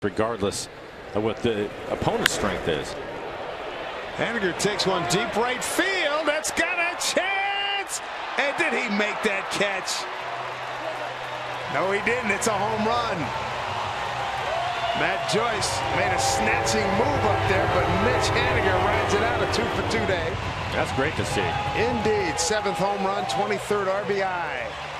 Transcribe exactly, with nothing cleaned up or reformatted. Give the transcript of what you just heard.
regardless of what the opponent's strength is. Haniger takes one deep right field. That's got a chance. And did he make that catch? No, he didn't. It's a home run. Matt Joyce made a snatching move up there, but Mitch Haniger rides it out, a two for two day. That's great to see. Indeed. Seventh home run, twenty-third R B I.